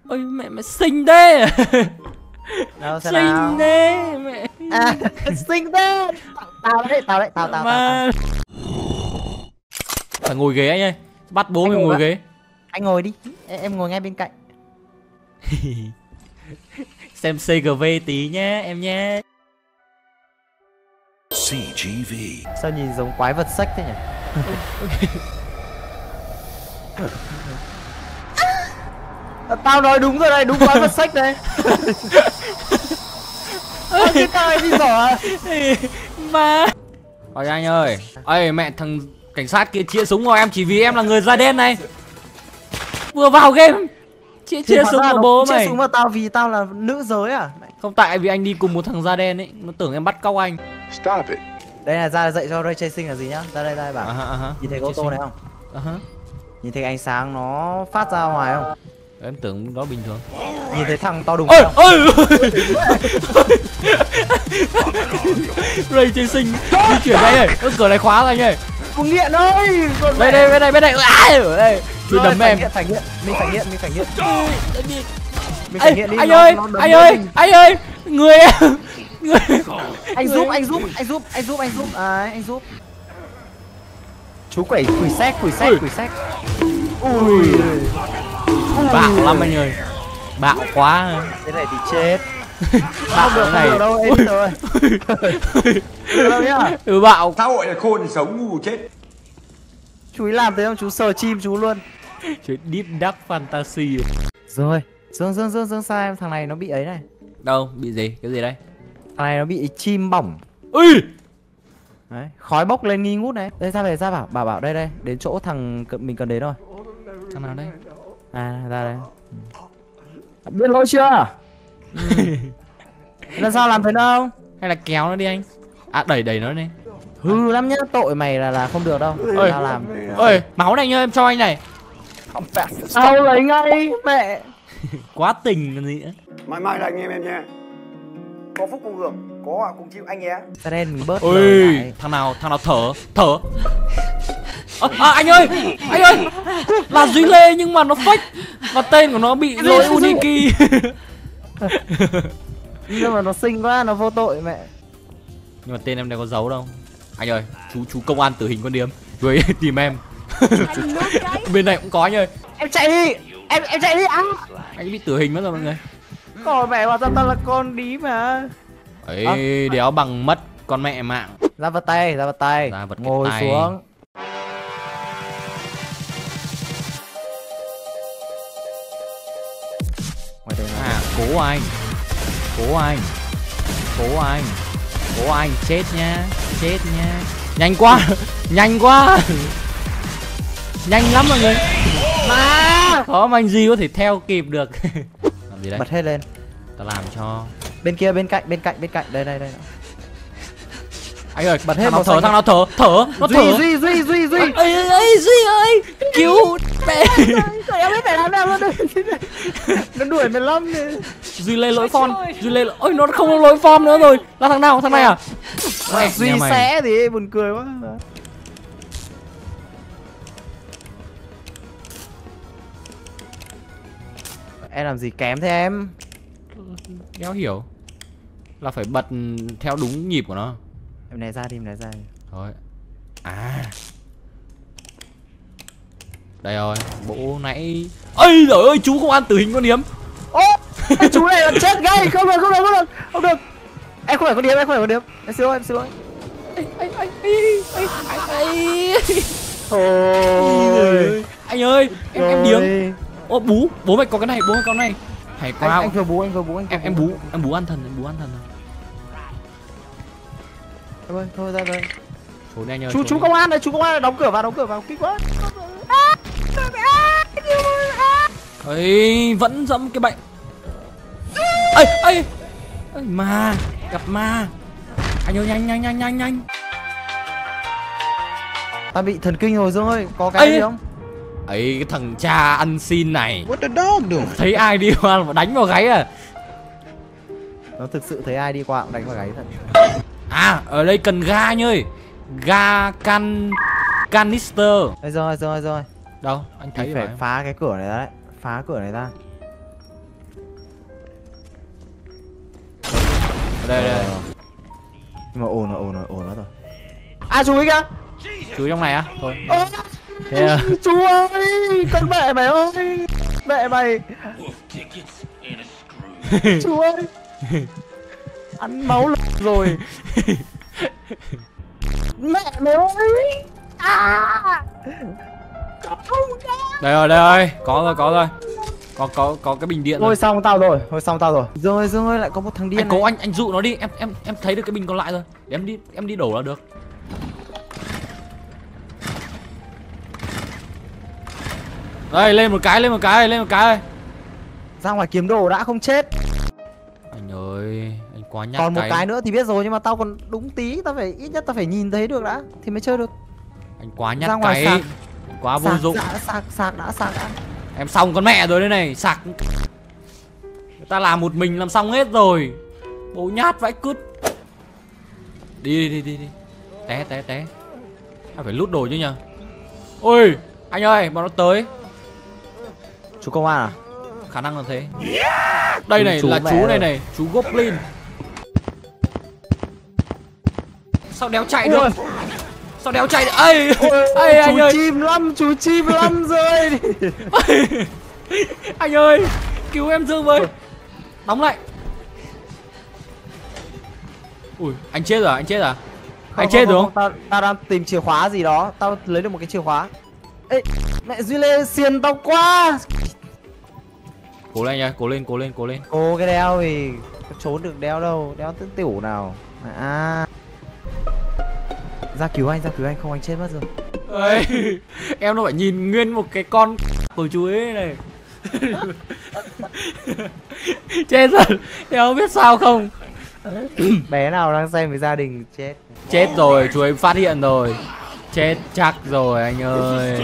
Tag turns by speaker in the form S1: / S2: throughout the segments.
S1: Ôi mẹ xinh thế.
S2: Đâu xem
S1: Xinh
S2: nào.
S1: thế mẹ.
S2: À, xinh thế. Tao.
S1: Phải ngồi ghế anh ơi. Bắt bố mình ngồi ghế.
S2: Anh ngồi đi, em ngồi ngay bên cạnh.
S1: Xem CGV tí nhé em nhé.
S3: CGV.
S2: Sao nhìn giống quái vật sách thế nhỉ? Tao nói đúng rồi đây, đúng quái vật sách đây. Cái tao đi giỏ.
S1: Mà ôi anh ơi. Ơi mẹ thằng cảnh sát kia chia súng rồi, em chỉ vì em là người da đen này. Vừa vào game chia súng vào bố mày.
S2: Chia súng vào tao vì tao là nữ giới à?
S1: Không, tại vì anh đi cùng một thằng da đen ấy, nó tưởng em bắt cóc anh.
S3: Stop it.
S2: Đây là ra dạy cho ray tracing là gì nhá. Ra đây bảo. Nhìn thấy cái ô tô này không? Nhìn thấy ánh sáng nó phát ra ngoài không?
S1: Em tưởng đó bình thường.
S2: Nhìn thấy thằng to đùng
S1: không?
S2: Ơi
S1: Ray tracing di chuyển đây ơi. Cửa này khóa rồi anh ơi.
S2: Con nghiện ơi.
S1: Bên đây. Ở đây. Chú đấm em.
S2: Phải nghiện. Mình phải nghiện.
S1: Anh ơi, người em.
S2: Anh giúp. Anh giúp. Chú quỷ xét. Ui.
S1: Bạo lắm anh ơi. Bạo quá.
S2: Thế này thì chết. Bạo được này đâu em rồi. Đâu nhá.
S1: Bạo.
S4: Xã hội là khôn thì sống, ngu chết.
S2: Chú ý làm thế không? Chú sờ chim chú luôn.
S1: Chú Deep Dark Fantasy.
S2: Rồi. Dương sao em? Thằng này nó bị ấy này.
S1: Đâu, bị gì? Cái gì đây?
S2: Thằng này nó bị chim bỏng.
S1: Ui.
S2: Đấy, khói bốc lên nghi ngút này. Đây ra bảo đây. Đến chỗ thằng mình cần đến rồi.
S1: Thằng nào đây?
S2: À, ra đây. Biết lỗi chưa? Lần sau làm thế nào?
S1: Hay là kéo nó đi anh? À đẩy nó đi.
S2: Hư lắm nhá, tội mày là không được đâu. Tao làm.
S1: Ơi, máu này nhá, em cho anh này.
S2: Tao lấy ngay mẹ.
S1: Quá tình còn gì nữa.
S4: Mãi mãi là anh em nha. Có phúc cùng hưởng, có họa cùng chịu anh nhé.
S2: Ra đen mình bớt.
S1: Ôi, thằng nào thở. Anh ơi, là Duy Lê nhưng mà nó fake. Và tên của nó bị lỗi Uniki.
S2: Nhưng mà nó xinh quá, nó vô tội mẹ.
S1: Nhưng mà tên em đây có giấu đâu. Anh ơi, chú công an tử hình con điếm với tìm em. Bên này cũng có anh ơi.
S2: Em chạy đi. Em chạy đi anh.
S1: Anh bị tử hình mất rồi mọi người.
S2: Còn mẹ mà tao là con đí mà.
S1: Ấy, đéo bằng mất con mẹ mạng.
S2: Ra vật tay. Ngồi
S1: tay.
S2: xuống.
S1: À, cố anh, chết nha. Nhanh quá. Nhanh lắm mọi người. Mà khó mà anh gì có thể theo kịp được. Làm gì đây?
S2: Bật hết lên.
S1: Tao làm cho.
S2: Bên kia, bên cạnh. Đây.
S1: Anh ơi,
S2: bật hết
S1: thằng nào thở. Nó thở.
S2: Duy.
S1: Ơi, Duy ơi. Cứu mẹ.
S2: Em biết phải làm nào luôn. Nó đuổi mày lắm.
S1: Duy Lê lỗi form. Ôi nó không có lỗi form nữa rồi. Là thằng nào? Thằng này à?
S2: Duy xé thì buồn cười quá. Em làm gì kém thế em?
S1: Đéo hiểu. Là phải bật theo đúng nhịp của nó.
S2: Em này ra đi.
S1: Thôi. À. Đây rồi, bố nãy. Ây giời ơi, chú không ăn tử hình con điếm.
S2: Ô, chú này là chết ngay, không được. Em không phải con điếm. Em xin lỗi.
S1: Thôi. Anh ơi, em điếm. Ô bố mày có cái này, Hay quá.
S2: Anh vừa bú.
S1: Em bú ăn thần rồi.
S2: Thôi ra đây.
S1: Trốn đi anh ơi.
S2: Chú công an này, đóng cửa vào, kích quá.
S1: Ây, vẫn dẫm cái bệnh. Ây, ma, gặp ma. Anh ơi, nhanh.
S2: Ta bị thần kinh rồi Dương ơi, có cái gì không?
S1: Ấy, cái thằng cha ăn xin này.
S3: What the dog doing?
S1: Thấy ai đi qua mà đánh vào gáy à?
S2: Nó thực sự thấy ai đi qua cũng đánh vào gáy thật.
S1: À, ở đây cần ga anh ơi. Ga canister.
S2: Rồi.
S1: Đâu? Anh thấy
S2: phải phá cái cửa này ra đấy. Phá cửa này ra.
S1: Đây.
S2: Nhưng mà ồn nó rồi. À chú ấy kìa.
S1: Chú trong này á? Thôi.
S2: Chú ơi, con mẹ mày ơi. Mẹ mày. Chú ơi. Ăn máu rồi. Mẹ mày ơi.
S1: Đây rồi, có rồi. Có cái bình điện
S2: Thôi
S1: rồi.
S2: xong tao rồi. Dương ơi lại có một thằng điên.
S1: Anh cố anh dụ nó đi, em thấy được cái bình còn lại rồi. Để em đi đổ là được. Đây, lên một cái.
S2: Ra ngoài kiếm đồ đã không chết.
S1: Anh ơi, anh quá nhát.
S2: Còn một cái nữa thì biết rồi, nhưng mà tao còn đúng tí, tao phải ít nhất tao phải nhìn thấy được đã thì mới chơi được.
S1: Anh quá nhát
S2: ra ngoài
S1: cái. Quá vô dụng.
S2: Sạc đã.
S1: Em xong con mẹ rồi đây này, sạc. Người ta làm một mình làm xong hết rồi. Bố nhát vãi cứt. Đi. Té. À, phải lút đồ chứ nhờ. Ôi, anh ơi, bọn nó tới.
S2: Chú công an à?
S1: Khả năng là thế. Đây này là chú này, chú Goblin. Sao đéo chạy được? Sao đéo chạy được? Ê, anh ơi.
S2: Chú chim lắm rồi.
S1: Anh ơi, cứu em Dương với. Đóng lại. Ui, anh chết rồi. Anh chết rồi không?
S2: Tao đang tìm chìa khóa gì đó, tao lấy được một cái chìa khóa. Ê, mẹ Duy Lê xiên tao quá.
S1: Cố lên nha, cố lên.
S2: Cố cái đeo thì trốn được đeo đâu, đeo tên tiểu nào. Ra cứu anh không anh chết mất rồi.
S1: Ê, em nó phải nhìn nguyên một cái con của chú ấy này. Chết rồi, em không biết sao không.
S2: Bé nào đang xem với gia đình chết.
S1: Chết rồi, chú ấy phát hiện rồi. Chết chắc rồi anh ơi.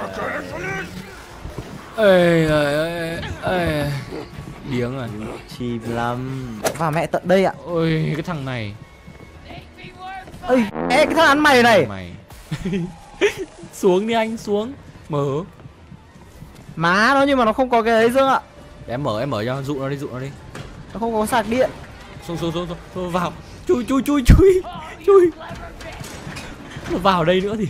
S1: Ê. Điếng rồi.
S2: Chìm lắm. Và mẹ tận đây ạ.
S1: Ôi cái thằng này.
S2: Ê, cái thằng ăn mày này.
S1: Xuống đi anh, xuống. Mở.
S2: Má nó nhưng mà nó không có cái ấy Dương ạ.
S1: Để em mở cho, dụ nó đi.
S2: Nó không có sạc điện.
S1: Xuống vào. Chui. Nó vào đây nữa thì.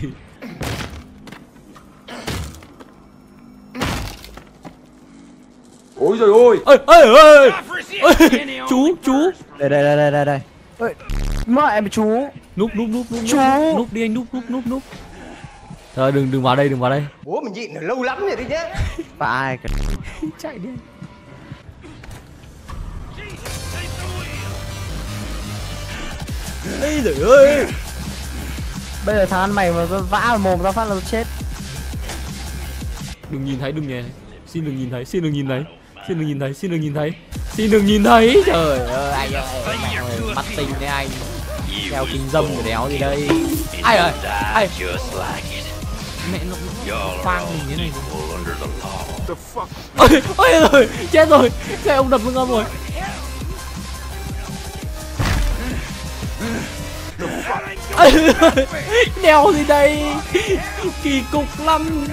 S3: Ôi giời ơi.
S1: Ê. Chú.
S2: Đây. Ơi, mẹ em chú.
S1: Núp.
S2: Chú.
S1: Núp đi anh, núp. Rồi đừng vào đây.
S4: Bố mình nhịn lâu lắm rồi đấy nhé.
S2: Và ai cả.
S1: Chạy đi anh.
S2: Ây giời ơi. Bây giờ thằng ăn mày mà vã vào mồm tao phát là chết.
S1: Đừng nhìn thấy. Xin đừng nhìn thấy. Trời ơi anh ơi, mắt tinh đấy anh. Đeo kính dâm của đéo gì đây. Ai ơi. Mẹ nó khoang mình thế này rồi. Ôi chết rồi. Cái ông đập vương âm rồi. Đeo gì đây. Kỳ cục lắm.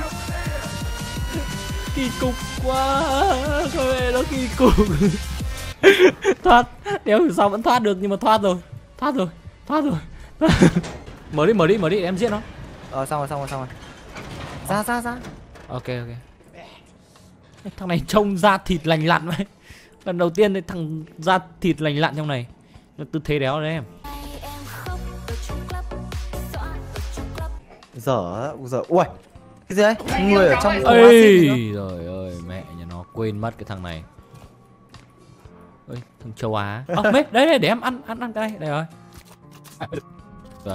S1: Kỳ cục quá. Thôi nó kỳ cục. Thoát. Đéo hiểu sao vẫn thoát được, nhưng mà thoát rồi. Mở đi em giết nó.
S2: Xong rồi. Ra.
S1: Ok. Thằng này trông da thịt lành lặn vậy. Lần đầu tiên thấy thằng da thịt lành lặn trong này. Nó tư thế đéo đấy em.
S2: Giờ ui. Cái gì đấy? Người ở trong
S1: Ây trời ơi, mẹ nhà nó quên mất cái thằng này. Ơi, thằng châu Á. Mết, đấy để em ăn cái này, đây rồi. Rồi.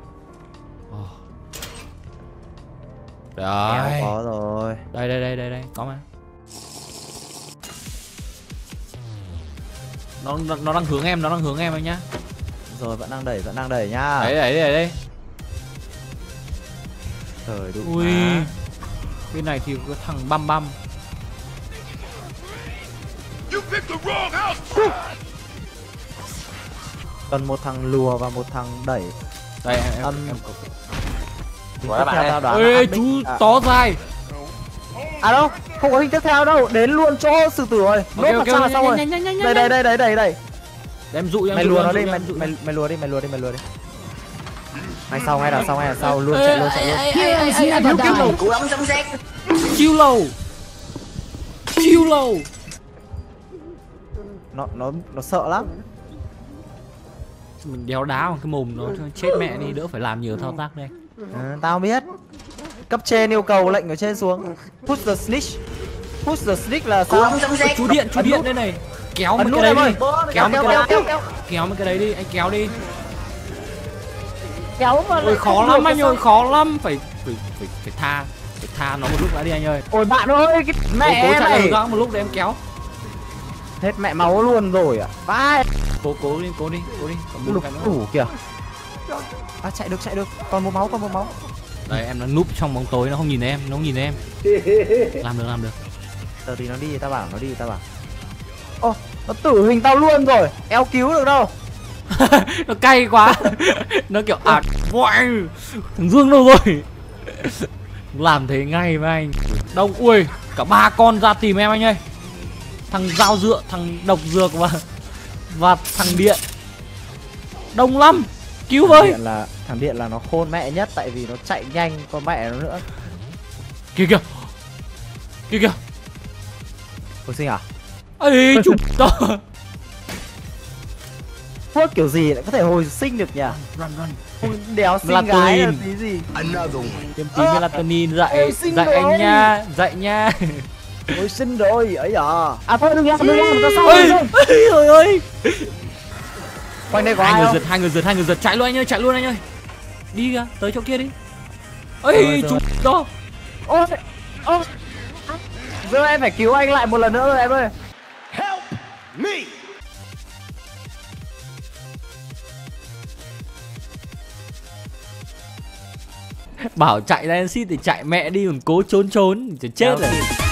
S1: Đấy.
S2: Có rồi.
S1: Đây, có mà. Nó đang hướng em anh nhá.
S2: Rồi vẫn đang đẩy nhá.
S1: Đấy.
S2: Trời đúng.
S1: Ui. Bên này thì có thằng băm.
S2: Cần một thằng lùa và một thằng đẩy.
S1: Đây em
S2: Tiếp theo tao đoán.
S1: Ê chú tó dài.
S2: À đâu, không có hình tiếp theo đâu, đến luôn chỗ xử tử rồi. Nốt mặt trăng là xong rồi. Đây.
S1: Để em dụ cho
S2: Mày lùa nó đi, mày lùa đi. Mày sau hay là sau luôn chạy luôn.
S1: Chiêu lâu.
S2: Nó sợ lắm.
S1: Mình đéo đá vào cái mồm nó chết mẹ đi, đỡ phải làm nhiều thao tác đây.
S2: Tao biết. Cấp trên yêu cầu lệnh ở trên xuống. Push the snitch là sao?
S1: Chú điện đây này. Kéo mấy cái đấy đi. Kéo mấy cái đấy đi, anh kéo đi.
S5: Kéo mà
S1: Ôi khó lắm anh ơi, khó lắm. Phải tha nó một lúc đã đi anh ơi.
S5: Ôi bạn ơi, cái mẹ
S1: Cố chạy
S5: này.
S1: được một lúc để em kéo.
S2: Hết mẹ máu luôn rồi à? Vai.
S1: Cố đi. Còn
S2: Lục đủ kìa. Chạy được. Còn một máu.
S1: Đấy em nó núp trong bóng tối, nó không nhìn em. Làm được.
S2: Giờ thì nó đi, tao bảo. Ô, nó tử hình tao luôn rồi. Eo cứu được đâu.
S1: Nó cay quá. Nó kiểu vội. Thằng Dương đâu rồi? Làm thế ngay với anh. Đông, ui, cả 3 con ra tìm em anh ơi. Thằng dao dựa, thằng độc dược và thằng điện. Đông lắm. Cứu với.
S2: Thằng điện là nó khôn mẹ nhất, tại vì nó chạy nhanh con mẹ nó nữa.
S1: Kìa.
S2: Hồi sinh à?
S1: Ê chụp to.
S2: Thuốc kiểu gì lại có thể hồi sinh được nhỉ?
S1: Run.
S2: Đéo sinh gái là tí gì?
S1: Tiêm tí melatonin dạy anh nha.
S2: Hồi sinh rồi, ấy à.
S5: À thôi đừng ra tao sau.
S1: Ôi.
S2: Quanh đây có
S1: hai người giật, chạy luôn anh ơi. Đi kìa, tới chỗ kia đi. Ê chụp to.
S5: Ôi.
S2: Giờ em phải cứu anh lại một lần nữa rồi em ơi.
S3: Help me.
S1: Bảo chạy lên xít thì chạy mẹ đi, còn cố trốn chết rồi.